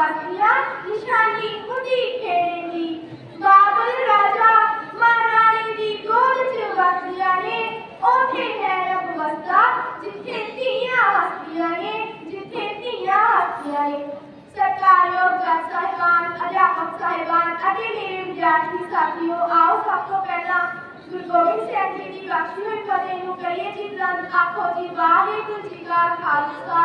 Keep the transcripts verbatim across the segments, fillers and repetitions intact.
बस्तियां निशानी खुदी खेड़ेंगी। बाबल राजा महारानी दी गोद च बस्तियां ने ओथे है रब बसदा जिथे धीआं हस्तियां ने जिथे धीआं हस्तियां ने। सरकारी जज साहिबान अध्यापक साहिबान अते मेरे विद्यार्थी साथियों, आओ सब तो पहला गुरु गोबिंद सिंह जी की बख्शी हुई फतेह नूं करिए जी बुलंद। आखो जी वाहिगुरू जी का खालसा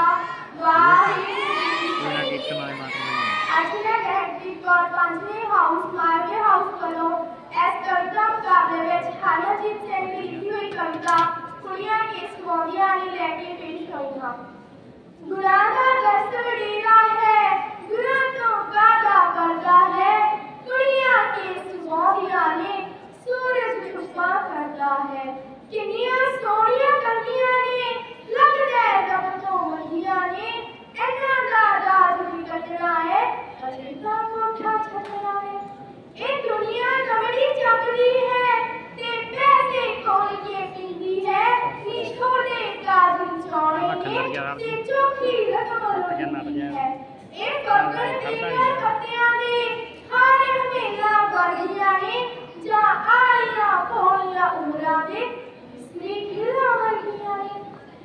वाहिगुरू जी की फतेह। अज मैं लहरदीप कौर पंजवें हाउस मालवे हाउस वालों इस कविता मुकाबले विच हरमनजीत सिंह की लिखी हुई कविता कुड़ियां के सवालियां ने लैके पेश होई हां। गुरां दा दस्त वडेरा है, गुरां तो कादा करदा है, कुड़ियां के सवालियां ने सूरज छुपा करदा है। किन्नियां सोहणियां कंदियां ने लगदा है दम तो वधिया ने, इन्हां दा दाज भी कटना है, अजे दा कोठा छड्डना है। ए दुनिया कमड़ी चकदी है ते पैसे खोल के पींदी है, नी छोड़े काज चौड़े ने ते चोखी रकम लुटदी है। ए फकर तेरियां फतियां ने हारे हमेला वर्दियां ने, जा आलियां भोलियां उमरां दे इसने खिला वर्दियां ने।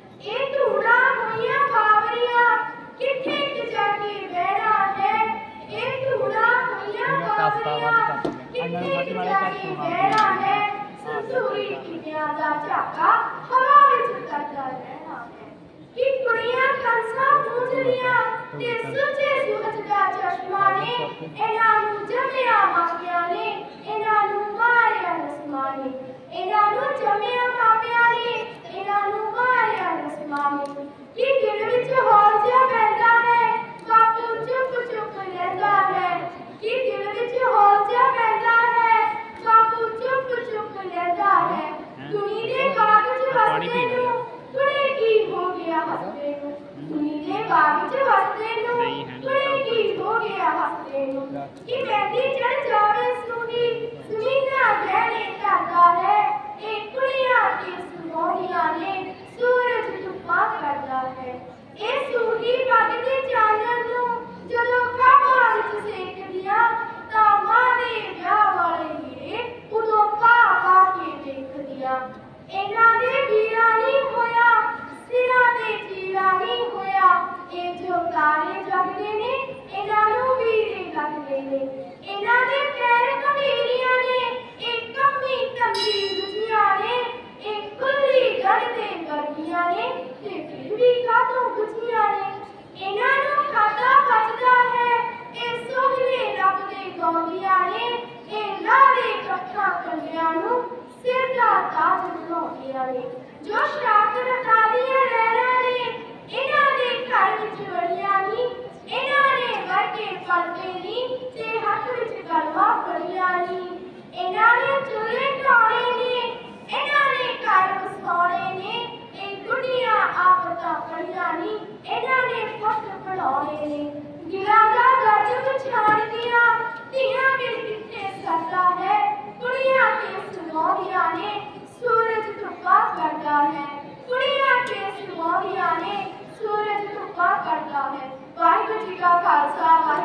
ए धूड़ा होइयां बावरियां किथे क जाके बहना है, ए धूड़ा होइयां बावरियां किथे क जाके बहना है, संसूरी खिड़ियां दा झाका हवा विच करदा रहना है। कि कुड़ियां कंसा पूजदियां ते सुचे सूरज दा चश्मा ने, इन्हां नूं जमिया मापियां ने, इन्हां नूं मारिया रस्मां ने, इन्हां नूं जमिया मापियां ने, इन्हां नूं मारिया रस्मां ने। कि दिल विच हौल जिहा पैंदा है, बापू चुप चुप लैंदा है, कि दिल विच हौल जिहा पैंदा है, बापू चुप चुप लैंदा है। दुनी दे कागज वसदे नूं कुड़े की हो गया हसदे नूं, दुनी दे कागज वसदे नूं कुड़े की हो गया हसदे नूं। कि मेहंदी चढ़ जावे सूही ज़मीना गहने करदा है, ए कुड़ियां के सवालियां ने सूरज धुप्पा करदा है। ए सूही पग दे चानण नूं जदों काबां विच सेकदियां, तां मां दे विआह वाले हीरे उदों पा पा के देखदियां। इन्हां दे वीरां नी होया सिरां ते चीरा नी होया, ए जो तारे जगदे ने इन्हां नूं वीरे लगदे ने। इन्हां दे पैर कमीरियां ने, ए कम्मी कंदी गुजियां ने, ए कुल्ली गढ़दे वर्गियां ने ते फिर भी कातों गुजियां ने। इन्हां नूं खाता बचदा है, ए सोहले रब दे गौंदियां ने, ए लारे कट्ठां कंडियां नूं सिर दा ताज बनाउंदियां ने। जो शाक रतालियां लहरां ने इन्हां दे घर विच वड़ियां नी, इन्हां ने वर्गे पलके नी ते हत्थ विच कलमा फड़ियां नी। इन्हां ने चुल्हे ढाणे ने, इन्हां ने घर वसाउणे ने, ए गुड्डियां आपतां पढ़ियां नी, इन्हां ने पुत्त पढ़ाउणे ने। दिलां दा दर्द पछाणदियां धीआं विच किथे सरदा है, कुड़ियां के सवालियां ने सूरज धुप्पा करदा है, कुड़ियां के सवालियां ने सूरज धुप्पा करदा है। वाहिगुरू जी का खालसा।